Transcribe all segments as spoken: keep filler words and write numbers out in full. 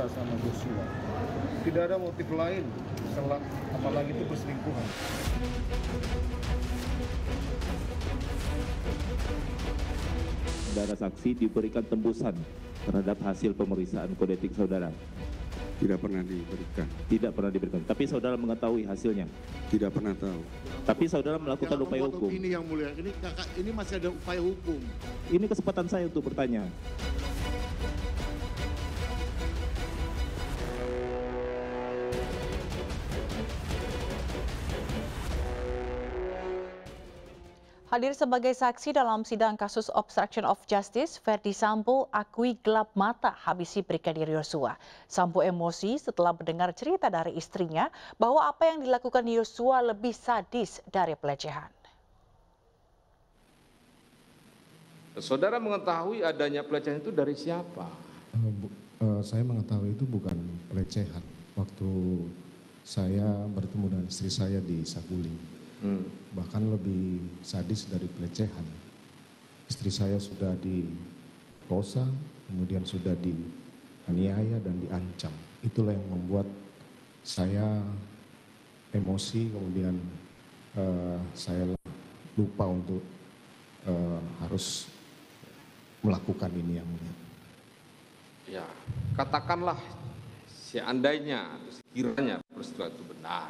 sama Joshua. Tidak ada motif lain, selak, apalagi itu perselingkuhan. Saudara saksi diberikan tembusan terhadap hasil pemeriksaan kode etik saudara. Tidak pernah diberikan. Tidak pernah diberikan. Tapi saudara mengetahui hasilnya. Tidak pernah tahu. Tapi saudara melakukan upaya hukum. Ini yang mulia, ini kakak, ini masih ada upaya hukum. Ini kesempatan saya untuk bertanya. Hadir sebagai saksi dalam sidang kasus obstruction of justice, Verdi Sambo akui gelap mata habisi Brigadir Yosua. Sambo emosi setelah mendengar cerita dari istrinya bahwa apa yang dilakukan Yosua lebih sadis dari pelecehan. Saudara mengetahui adanya pelecehan itu dari siapa? Uh, bu, uh, saya mengetahui itu bukan pelecehan. Waktu saya bertemu dengan istri saya di Saguling. Hmm. Bahkan lebih sadis dari pelecehan. Istri saya sudah diperkosa, kemudian sudah dianiaya dan diancam. Itulah yang membuat saya emosi, kemudian uh, saya lupa untuk uh, harus melakukan ini yang mulia. Ya, katakanlah seandainya, sekiranya peristiwa itu benar.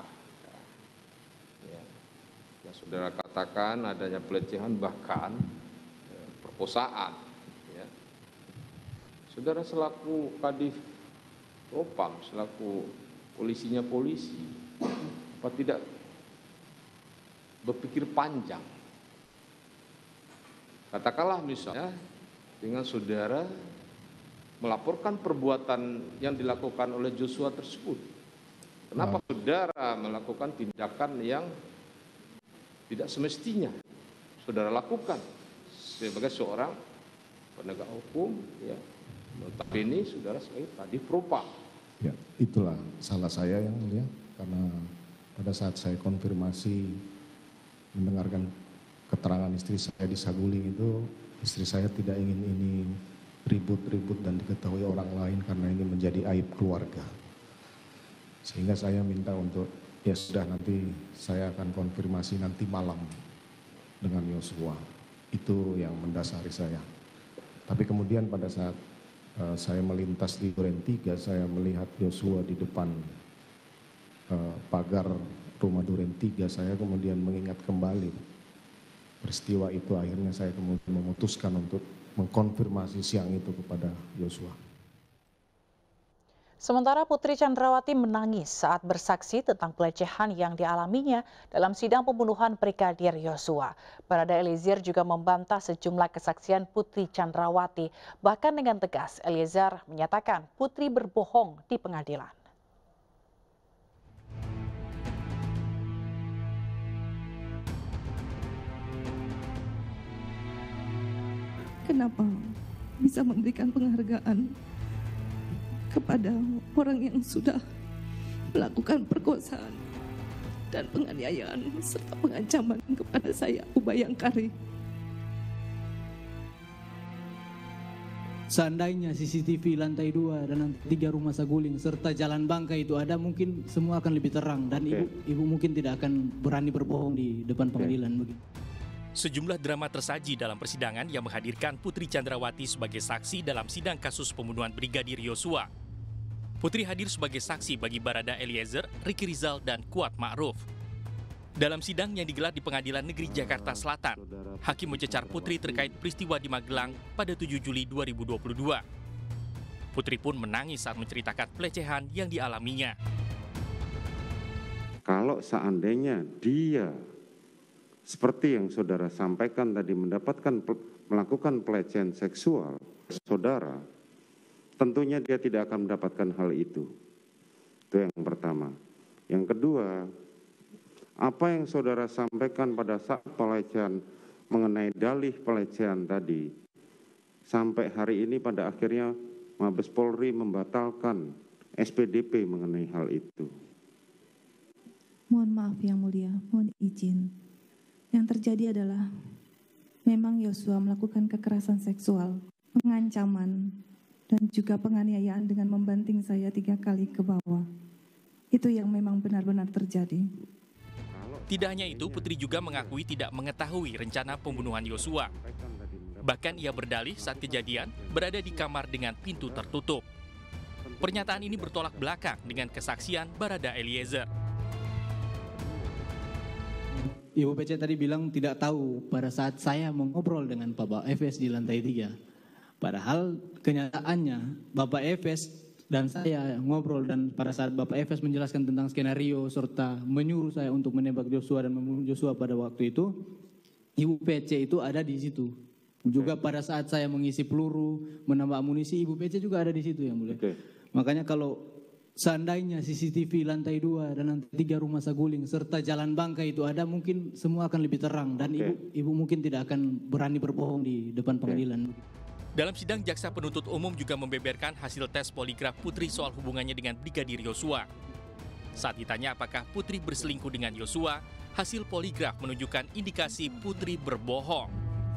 Ya, saudara katakan adanya pelecehan bahkan ya, perkosaan. Ya. Saudara selaku Kadif Propam, selaku polisinya polisi, apa tidak berpikir panjang? Katakanlah misalnya dengan saudara melaporkan perbuatan yang dilakukan oleh Joshua tersebut. Kenapa saudara melakukan tindakan yang tidak semestinya saudara lakukan sebagai seorang penegak hukum, ya. Tapi ini saudara sebagai Kadif Propam. Ya, itulah salah saya yang mulia, karena pada saat saya konfirmasi mendengarkan keterangan istri saya di Saguling itu, istri saya tidak ingin ini ribut-ribut dan diketahui orang lain karena ini menjadi aib keluarga. Sehingga saya minta untuk ya sudah, nanti saya akan konfirmasi nanti malam dengan Yosua. Itu yang mendasari saya. Tapi kemudian pada saat uh, saya melintas di Duren tiga, saya melihat Yosua di depan uh, pagar rumah Duren tiga. Saya kemudian mengingat kembali peristiwa itu. Akhirnya saya kemudian memutuskan untuk mengkonfirmasi siang itu kepada Yosua. Sementara Putri Chandrawati menangis saat bersaksi tentang pelecehan yang dialaminya dalam sidang pembunuhan Brigadir Yosua. Barada Eliezer juga membantah sejumlah kesaksian Putri Chandrawati. Bahkan dengan tegas, Eliezer menyatakan Putri berbohong di pengadilan. Kenapa bisa memberikan penghargaan kepada orang yang sudah melakukan perkosaan dan penganiayaan serta pengancaman kepada saya, Ubayangkari. Seandainya C C T V lantai dua dan lantai tiga rumah Saguling serta jalan Bangka itu ada, mungkin semua akan lebih terang dan okay. ibu, ibu mungkin tidak akan berani berbohong di depan pengadilan. Okay. Begitu. Sejumlah drama tersaji dalam persidangan yang menghadirkan Putri Chandrawati sebagai saksi dalam sidang kasus pembunuhan Brigadir Yosua. Putri hadir sebagai saksi bagi Barada Eliezer, Ricky Rizal, dan Kuat Ma'ruf. Dalam sidang yang digelar di Pengadilan Negeri Jakarta Selatan, Hakim mencecar Putri terkait peristiwa di Magelang pada tujuh Juli dua ribu dua puluh dua. Putri pun menangis saat menceritakan pelecehan yang dialaminya. Kalau seandainya dia seperti yang saudara sampaikan tadi mendapatkan melakukan pelecehan seksual saudara, tentunya dia tidak akan mendapatkan hal itu. Itu yang pertama. Yang kedua, apa yang saudara sampaikan pada saat pelecehan mengenai dalih pelecehan tadi, sampai hari ini pada akhirnya Mabes Polri membatalkan S P D P mengenai hal itu. Mohon maaf yang mulia, mohon izin. Yang terjadi adalah memang Yosua melakukan kekerasan seksual, pengancaman, dan juga penganiayaan dengan membanting saya tiga kali ke bawah. Itu yang memang benar-benar terjadi. Tidak hanya itu, Putri juga mengakui tidak mengetahui rencana pembunuhan Yosua. Bahkan ia berdalih saat kejadian berada di kamar dengan pintu tertutup. Pernyataan ini bertolak belakang dengan kesaksian Barada Eliezer. Ibu P C tadi bilang tidak tahu pada saat saya mengobrol dengan Bapak F S di lantai tiga. Padahal kenyataannya Bapak F S dan saya ngobrol, dan pada saat Bapak F S menjelaskan tentang skenario serta menyuruh saya untuk menembak Joshua dan membunuh Joshua pada waktu itu, Ibu P C itu ada di situ. Juga pada saat saya mengisi peluru, menambah amunisi, Ibu P C juga ada di situ, yang mulia. Okay. Makanya kalau seandainya C C T V lantai dua dan lantai tiga rumah saguling serta jalan bangka itu ada, mungkin semua akan lebih terang dan okay. ibu, ibu mungkin tidak akan berani berbohong di depan pengadilan. Okay. Dalam sidang, jaksa penuntut umum juga membeberkan hasil tes poligraf Putri soal hubungannya dengan Brigadir Yosua. Saat ditanya apakah Putri berselingkuh dengan Yosua, hasil poligraf menunjukkan indikasi Putri berbohong.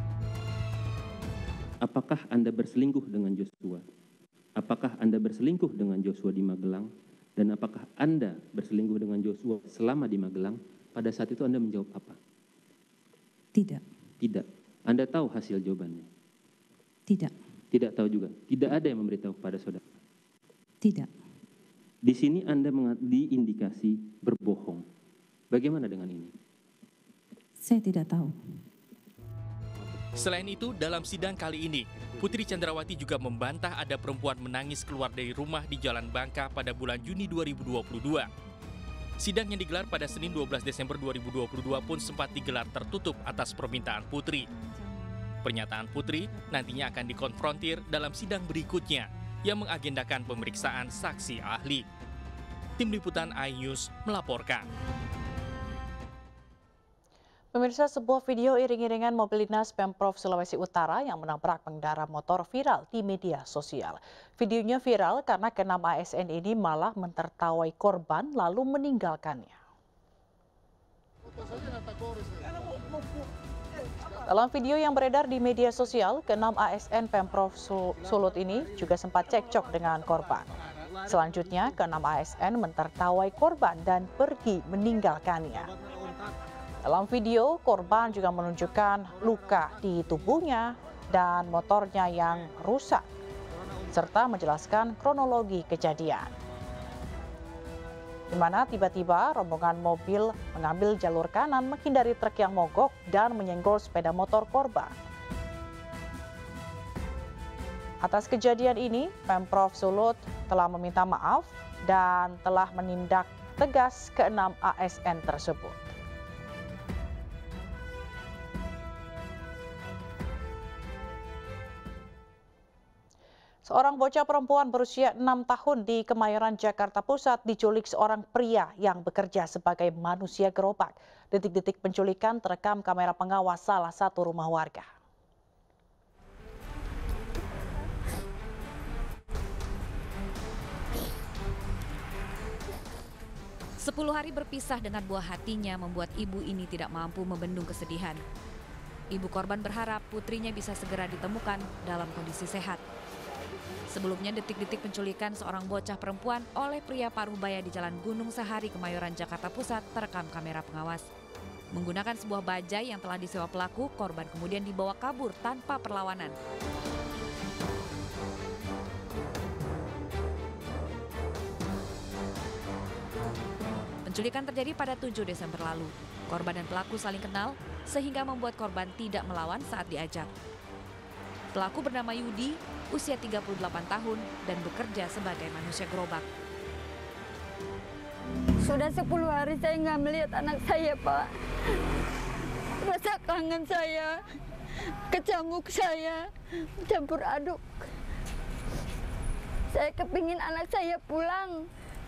Apakah Anda berselingkuh dengan Joshua? Apakah Anda berselingkuh dengan Joshua di Magelang? Dan apakah Anda berselingkuh dengan Joshua selama di Magelang? Pada saat itu Anda menjawab apa? Tidak. Tidak. Anda tahu hasil jawabannya? Tidak. Tidak tahu juga? Tidak ada yang memberitahu kepada saudara? Tidak. Di sini Anda diindikasi berbohong. Bagaimana dengan ini? Saya tidak tahu. Selain itu, dalam sidang kali ini, Putri Chandrawati juga membantah ada perempuan menangis keluar dari rumah di Jalan Bangka pada bulan Juni dua ribu dua puluh dua. Sidang yang digelar pada Senin dua belas Desember dua ribu dua puluh dua pun sempat digelar tertutup atas permintaan Putri. Pernyataan Putri nantinya akan dikonfrontir dalam sidang berikutnya yang mengagendakan pemeriksaan saksi ahli. Tim Liputan iNews melaporkan. Pemirsa, sebuah video iring-iringan mobil dinas Pemprov Sulawesi Utara yang menabrak pengendara motor viral di media sosial. Videonya viral karena keenam A S N ini malah mentertawai korban lalu meninggalkannya. Dalam video yang beredar di media sosial, keenam A S N Pemprov Sulut ini juga sempat cekcok dengan korban. Selanjutnya, keenam A S N mentertawai korban dan pergi meninggalkannya. Dalam video, korban juga menunjukkan luka di tubuhnya dan motornya yang rusak, serta menjelaskan kronologi kejadian. Di mana tiba-tiba rombongan mobil mengambil jalur kanan menghindari truk yang mogok dan menyenggol sepeda motor korban. Atas kejadian ini, Pemprov Sulut telah meminta maaf dan telah menindak tegas keenam A S N tersebut. Seorang bocah perempuan berusia enam tahun di Kemayoran, Jakarta Pusat diculik seorang pria yang bekerja sebagai manusia gerobak. Detik-detik penculikan terekam kamera pengawas salah satu rumah warga. Sepuluh hari berpisah dengan buah hatinya membuat ibu ini tidak mampu membendung kesedihan. Ibu korban berharap putrinya bisa segera ditemukan dalam kondisi sehat. Sebelumnya, detik-detik penculikan seorang bocah perempuan oleh pria paruh baya di Jalan Gunung Sahari, Kemayoran, Jakarta Pusat terekam kamera pengawas. Menggunakan sebuah bajai yang telah disewa pelaku, korban kemudian dibawa kabur tanpa perlawanan. Penculikan terjadi pada tujuh Desember lalu. Korban dan pelaku saling kenal sehingga membuat korban tidak melawan saat diajak. Pelaku bernama Yudi, usia tiga puluh delapan tahun dan bekerja sebagai manusia gerobak. Sudah sepuluh hari saya nggak melihat anak saya, Pak. Rasa kangen saya, kecamuk saya, campur aduk. Saya kepingin anak saya pulang.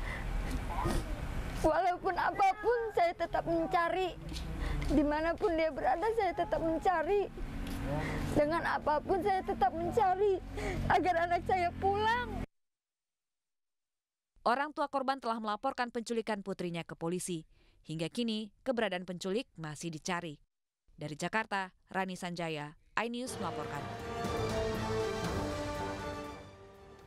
Walaupun apapun saya tetap mencari. Dimanapun dia berada saya tetap mencari. Dengan apapun saya tetap mencari agar anak saya pulang. Orang tua korban telah melaporkan penculikan putrinya ke polisi. Hingga kini, keberadaan penculik masih dicari. Dari Jakarta, Rani Sanjaya, iNews melaporkan.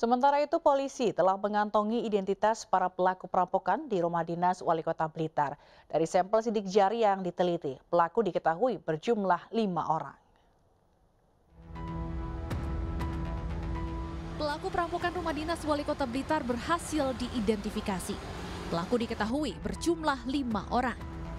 Sementara itu, polisi telah mengantongi identitas para pelaku perampokan di rumah dinas Wali Kota Blitar. Dari sampel sidik jari yang diteliti, pelaku diketahui berjumlah lima orang. Pelaku perampokan rumah dinas Wali Kota Blitar berhasil diidentifikasi. Pelaku diketahui berjumlah lima orang.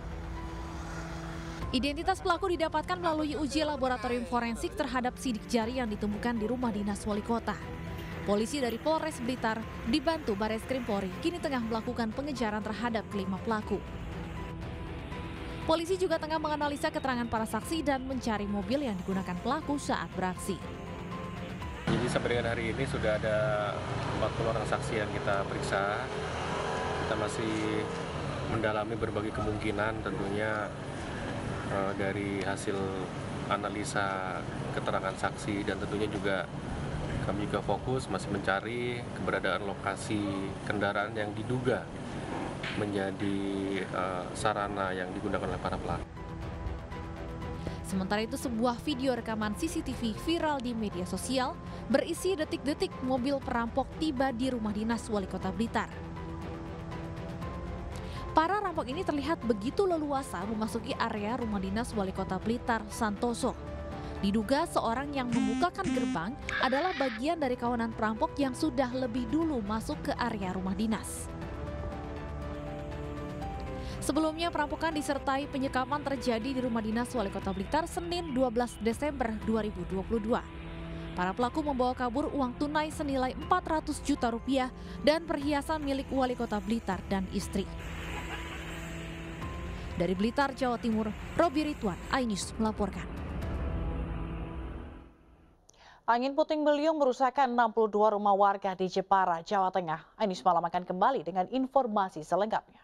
Identitas pelaku didapatkan melalui uji laboratorium forensik terhadap sidik jari yang ditemukan di rumah dinas Wali Kota. Polisi dari Polres Blitar dibantu Bareskrim Polri kini tengah melakukan pengejaran terhadap kelima pelaku. Polisi juga tengah menganalisa keterangan para saksi dan mencari mobil yang digunakan pelaku saat beraksi. Jadi sampai dengan hari ini sudah ada empat puluh orang saksi yang kita periksa. Kita masih mendalami berbagai kemungkinan tentunya uh, dari hasil analisa keterangan saksi, dan tentunya juga kami juga fokus masih mencari keberadaan lokasi kendaraan yang diduga menjadi uh, sarana yang digunakan oleh para pelaku. Sementara itu, sebuah video rekaman C C T V viral di media sosial berisi detik-detik mobil perampok tiba di rumah dinas Wali Kota Blitar. Para rampok ini terlihat begitu leluasa memasuki area rumah dinas Wali Kota Blitar, Santoso. Diduga seorang yang membukakan gerbang adalah bagian dari kawanan perampok yang sudah lebih dulu masuk ke area rumah dinas. Sebelumnya, perampokan disertai penyekapan terjadi di rumah dinas Wali Kota Blitar Senin dua belas Desember dua ribu dua puluh dua. Para pelaku membawa kabur uang tunai senilai empat ratus juta rupiah dan perhiasan milik Wali Kota Blitar dan istri. Dari Blitar, Jawa Timur, Robi Ridwan, iNews melaporkan. Angin puting beliung merusakkan enam puluh dua rumah warga di Jepara, Jawa Tengah. iNews Malam akan kembali dengan informasi selengkapnya.